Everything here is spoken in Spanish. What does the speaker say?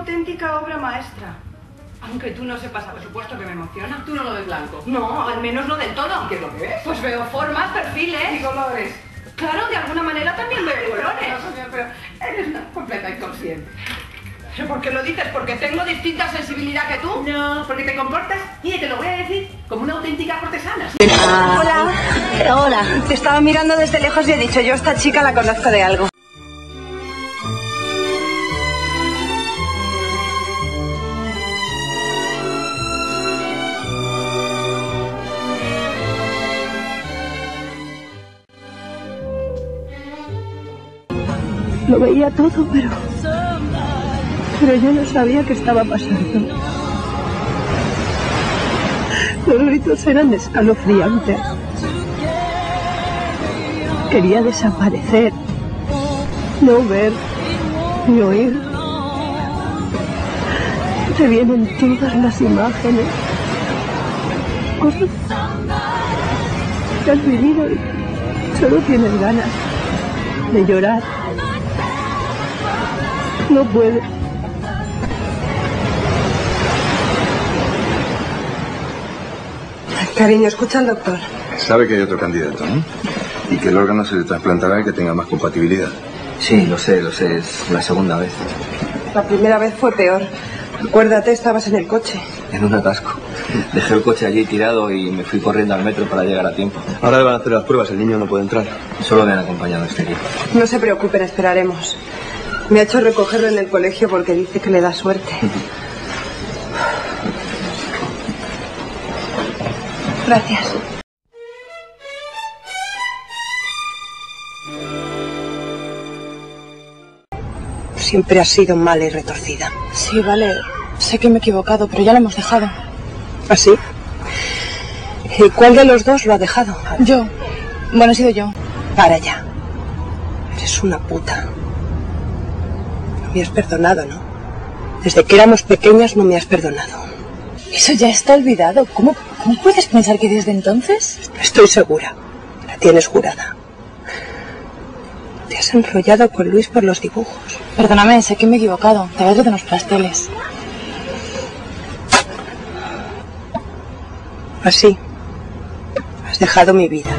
auténtica obra maestra. Aunque tú no sepas, por supuesto que me emociona. ¿Tú no lo ves blanco? No, al menos no del todo. ¿Y qué es lo que ves? Pues veo formas, perfiles. ¿Y colores? Claro, de alguna manera también veo colores. No, Sofía, pero eres una completa inconsciente. ¿Por qué lo dices? ¿Porque tengo distinta sensibilidad que tú? No, porque te comportas, y te lo voy a decir, como una auténtica cortesana. Hola. Hola. Te estaba mirando desde lejos y he dicho, yo a esta chica la conozco de algo. Lo veía todo, pero yo no sabía qué estaba pasando. Los gritos eran escalofriantes. Quería desaparecer, no ver ni oír. Te vienen todas las imágenes, cosas que has vivido y solo tienes ganas de llorar. No puede. Cariño, escucha al doctor. Sabe que hay otro candidato, ¿no? Y que el órgano se le trasplantará y que tenga más compatibilidad. Sí, lo sé, es la segunda vez. La primera vez fue peor. Acuérdate, estabas en el coche. En un atasco. Dejé el coche allí tirado y me fui corriendo al metro para llegar a tiempo. Ahora le van a hacer las pruebas, el niño no puede entrar. Solo me han acompañado este equipo. No se preocupen, esperaremos. Me ha hecho recogerlo en el colegio porque dice que le da suerte. Gracias. Siempre has sido mala y retorcida. Sí, vale. Sé que me he equivocado, pero ya lo hemos dejado. ¿Ah, sí? ¿Y cuál de los dos lo ha dejado? Yo. Bueno, he sido yo. Para ya. Eres una puta. No me has perdonado, ¿no? Desde que éramos pequeñas no me has perdonado. Eso ya está olvidado. ¿Cómo puedes pensar que desde entonces? Estoy segura. La tienes jurada. Te has enrollado con Luis por los dibujos. Perdóname, sé que me he equivocado. Te había traído unos pasteles. Así. Has dejado mi vida.